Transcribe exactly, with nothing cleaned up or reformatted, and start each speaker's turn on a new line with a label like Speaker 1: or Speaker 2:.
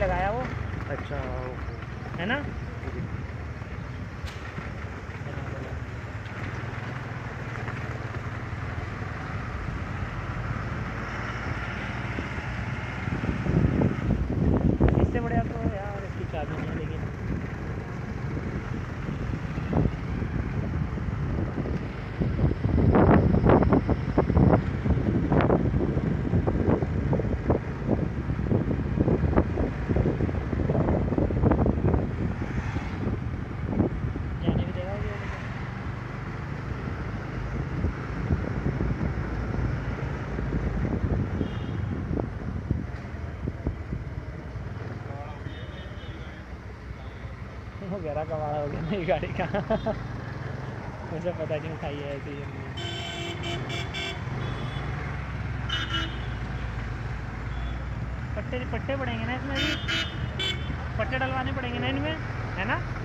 Speaker 1: लगाया वो।
Speaker 2: अच्छा
Speaker 1: है ना। इससे बढ़िया तो यार इसकी चाबी नहीं है लेकिन जाने भी देगा ये। वो गहरा कबाड़ा हो गया नई गाड़ी का। मुझे पता नहीं उठाई है ऐसी पट्टे पट्टे पड़ेंगे ना इसमें भी, पट्टे डलवाने पड़ेंगे ना इनमें, है ना।